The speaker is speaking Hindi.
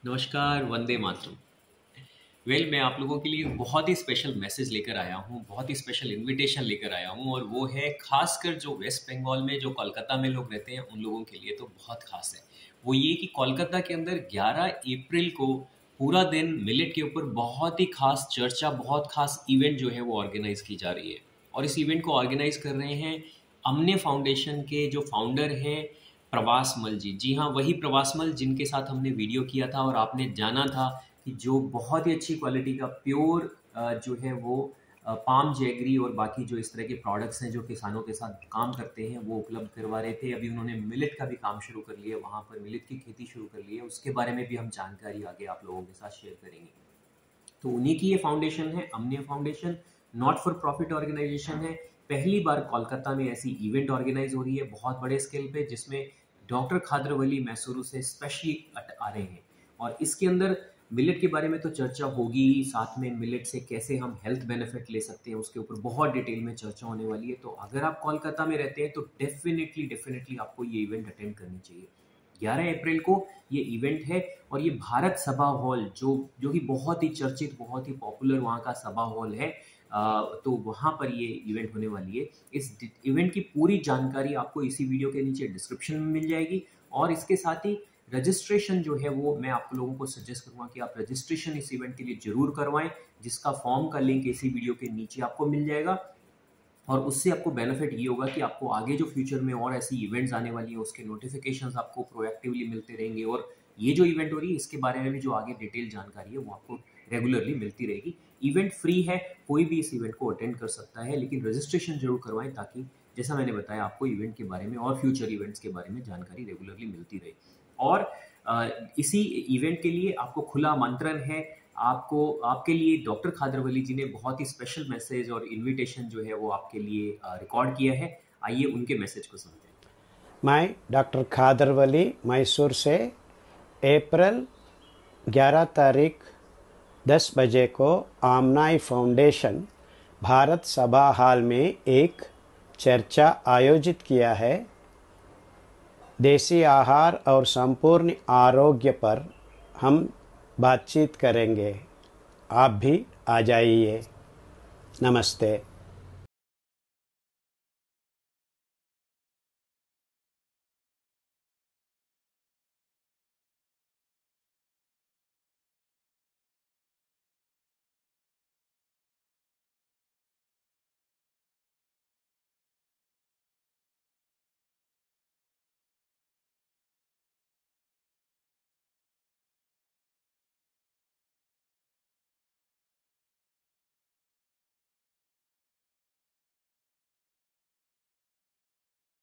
नमस्कार, वंदे मातरम। मैं आप लोगों के लिए बहुत ही स्पेशल मैसेज लेकर आया हूँ, बहुत ही स्पेशल इनविटेशन लेकर आया हूँ और वो है खासकर जो वेस्ट बंगाल में, जो कोलकाता में लोग रहते हैं, उन लोगों के लिए तो बहुत खास है। वो ये कि कोलकाता के अंदर 11 अप्रैल को पूरा दिन मिलेट के ऊपर बहुत ही खास चर्चा, बहुत खास इवेंट जो है वो ऑर्गेनाइज की जा रही है। और इस इवेंट को ऑर्गेनाइज कर रहे हैं अमने फाउंडेशन के जो फाउंडर हैं प्रवास मल जी। जी हाँ, वही प्रवास मल जिनके साथ हमने वीडियो किया था और आपने जाना था कि जो बहुत ही अच्छी क्वालिटी का प्योर जो है वो पाम जैगरी और बाकी जो इस तरह के प्रोडक्ट्स हैं जो किसानों के साथ काम करते हैं वो उपलब्ध करवा रहे थे। अभी उन्होंने मिलेट का भी काम शुरू कर लिया, वहाँ पर मिलेट की खेती शुरू कर ली है। उसके बारे में भी हम जानकारी आगे आप लोगों के साथ शेयर करेंगे। तो उन्हीं की ये फाउंडेशन है, Amania foundation, not for profit organisation है। पहली बार कोलकाता में ऐसी इवेंट ऑर्गेनाइज हो रही है बहुत बड़े स्केल पे, जिसमें डॉक्टर खादरवली मैसूरू से स्पेशली आ रहे हैं। और इसके अंदर मिलेट के बारे में तो चर्चा होगी ही, साथ में मिलेट से कैसे हम हेल्थ बेनिफिट ले सकते हैं उसके ऊपर बहुत डिटेल में चर्चा होने वाली है। तो अगर आप कोलकाता में रहते हैं तो डेफिनेटली आपको ये इवेंट अटेंड करनी चाहिए। 11 अप्रैल को ये इवेंट है और ये भारत सभा हॉल जो कि बहुत ही चर्चित, बहुत ही पॉपुलर वहाँ का सभा हॉल है। तो वहाँ पर ये इवेंट होने वाली है। इस इवेंट की पूरी जानकारी आपको इसी वीडियो के नीचे डिस्क्रिप्शन में मिल जाएगी। और इसके साथ ही रजिस्ट्रेशन जो है वो मैं आप लोगों को सजेस्ट करूँगा कि आप रजिस्ट्रेशन इस इवेंट के लिए ज़रूर करवाएं, जिसका फॉर्म का लिंक इसी वीडियो के नीचे आपको मिल जाएगा। और उससे आपको बेनिफिट ये होगा कि आपको आगे जो फ्यूचर में और ऐसी इवेंट्स आने वाली है उसके नोटिफिकेशंस आपको प्रोएक्टिवली मिलते रहेंगे। और ये जो इवेंट हो रही है इसके बारे में भी जो आगे डिटेल जानकारी है वो आपको रेगुलरली मिलती रहेगी। इवेंट फ्री है, कोई भी इस इवेंट को अटेंड कर सकता है, लेकिन रजिस्ट्रेशन जरूर करवाएं ताकि जैसा मैंने बताया आपको इवेंट के बारे में और फ्यूचर इवेंट्स के बारे में जानकारी रेगुलरली मिलती रहे। और इसी इवेंट के लिए आपको खुला आमंत्रण है। आपको आपके लिए डॉक्टर खादरवली जी ने बहुत ही स्पेशल मैसेज और इनविटेशन जो है वो आपके लिए रिकॉर्ड किया है। आइए उनके मैसेज को सुनते हैं। मैं डॉक्टर खादरवली मैसूर से अप्रैल 11 तारीख 10 बजे को आमनाई फाउंडेशन भारत सभा हॉल में एक चर्चा आयोजित किया है। देसी आहार और संपूर्ण आरोग्य पर हम बातचीत करेंगे। आप भी आ जाइए। नमस्ते।